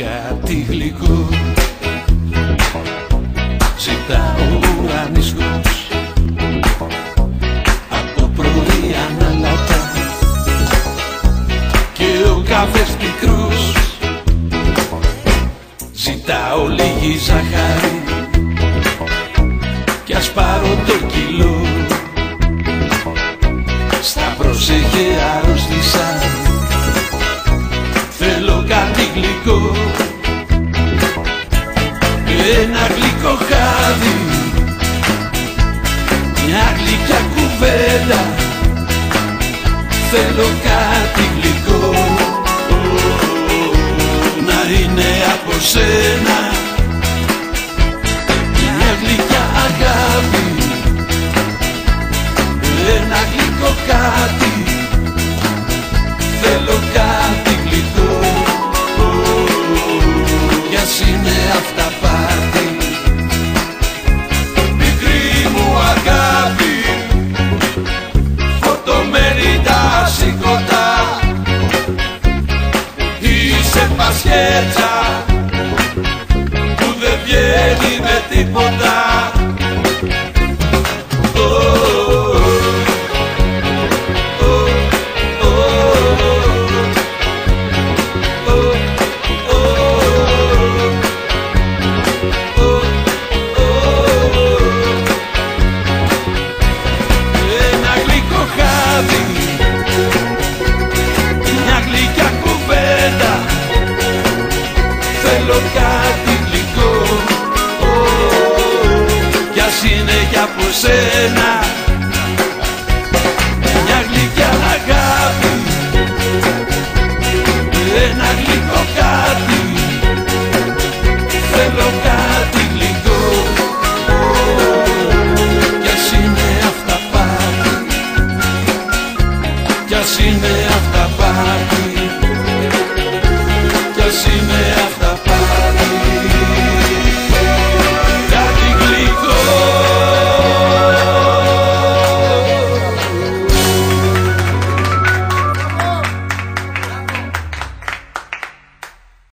κάτι γλυκό ζητά ο ουρανίσκος από πρωί αναλατά και ο καφές πικρός ζητάω λίγη ζαχάρη κι ας πάρω το κιλό στα πρόσεχε αρρώστησα. Θέλω κάτι γλυκό, ένα γλυκό χάδι, μια γλυκιά κουβέντα. Θέλω κάτι γλυκό, να είναι από σένα, μια γλυκιά αγάπη, ένα γλυκό κάτι. Θέλω κάτι γλυκό, κι ας είναι αυταπάτη. Μικρή μου αγάπη, φορτωμένη τα σηκωτά, είσαι πασχέτσα που δεν βγαίνει με τίποτα. Μια γλυκιά κουβέντα, θέλω κάτι γλυκό, κι ας είναι κι από σένα.